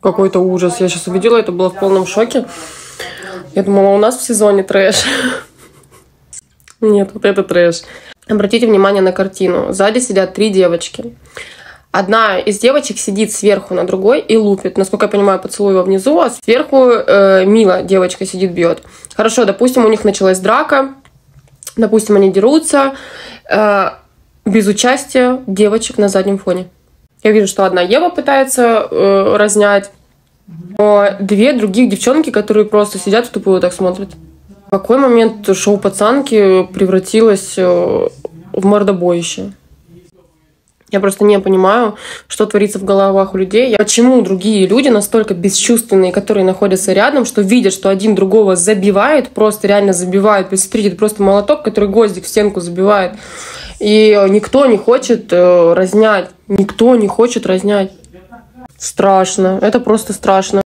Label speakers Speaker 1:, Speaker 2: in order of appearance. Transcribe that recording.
Speaker 1: Какой-то ужас. Я сейчас увидела, это было в полном шоке. Я думала, у нас в сезоне трэш. Нет, вот это трэш. Обратите внимание на картину. Сзади сидят 3 девочки. Одна из девочек сидит сверху на другой и лупит. Насколько я понимаю, поцелуй его внизу, а сверху Мила, девочка, сидит, бьет. Хорошо, допустим, у них началась драка. Допустим, они дерутся. Без участия девочек на заднем фоне. Я вижу, что одна Ева пытается разнять. Но 2 других девчонки, которые просто сидят и тупо так смотрят. В какой момент шоу «Пацанки» превратилось в мордобоище? Я просто не понимаю, что творится в головах у людей. Почему другие люди настолько бесчувственные, которые находятся рядом, что видят, что один другого забивает, просто реально забивает. Посмотрите, это просто молоток, который гвоздик в стенку забивает. И никто не хочет разнять. Никто не хочет разнять. Страшно. Это просто страшно.